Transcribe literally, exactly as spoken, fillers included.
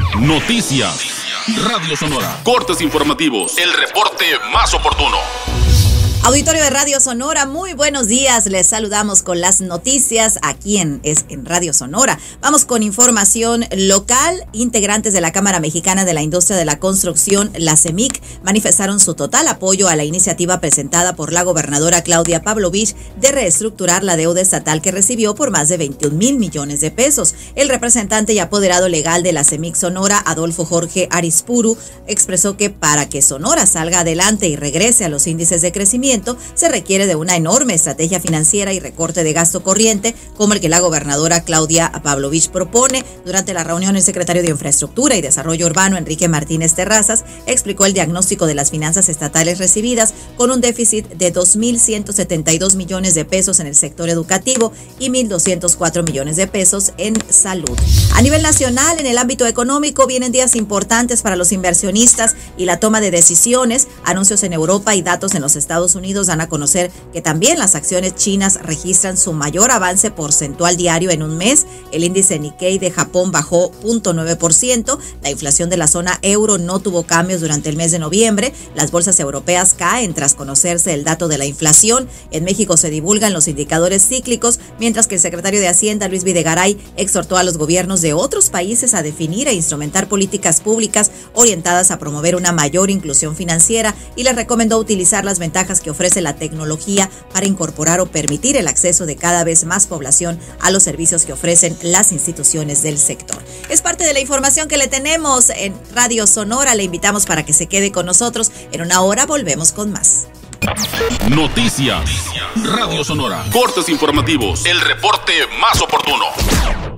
Noticias. Radio Sonora. Cortes informativos. El reporte más oportuno. Auditorio de Radio Sonora, muy buenos días. Les saludamos con las noticias aquí en, es en Radio Sonora. Vamos con información local. Integrantes de la Cámara Mexicana de la Industria de la Construcción, la CEMIC, manifestaron su total apoyo a la iniciativa presentada por la gobernadora Claudia Pavlovich de reestructurar la deuda estatal que recibió por más de veintiún mil millones de pesos. El representante y apoderado legal de la CEMIC Sonora, Adolfo Jorge Arispuru, expresó que para que Sonora salga adelante y regrese a los índices de crecimiento, se requiere de una enorme estrategia financiera y recorte de gasto corriente, como el que la gobernadora Claudia Pavlovich propone. Durante la reunión, el secretario de Infraestructura y Desarrollo Urbano, Enrique Martínez Terrazas, explicó el diagnóstico de las finanzas estatales recibidas, con un déficit de dos mil ciento setenta y dos millones de pesos en el sector educativo y mil doscientos cuatro millones de pesos en salud. A nivel nacional, en el ámbito económico, vienen días importantes para los inversionistas y la toma de decisiones. Anuncios en Europa y datos en los Estados Unidos Unidos dan a conocer que también las acciones chinas registran su mayor avance porcentual diario en un mes. El índice Nikkei de Japón bajó cero punto nueve por ciento. La inflación de la zona euro no tuvo cambios durante el mes de noviembre. Las bolsas europeas caen tras conocerse el dato de la inflación. En México se divulgan los indicadores cíclicos, mientras que el secretario de Hacienda, Luis Videgaray, exhortó a los gobiernos de otros países a definir e instrumentar políticas públicas orientadas a promover una mayor inclusión financiera y les recomendó utilizar las ventajas que ofrece la tecnología para incorporar o permitir el acceso de cada vez más población a los servicios que ofrecen las instituciones del sector. Es parte de la información que le tenemos en Radio Sonora. Le invitamos para que se quede con nosotros. En una hora volvemos con más. Noticias. Radio Sonora. Cortes informativos. El reporte más oportuno.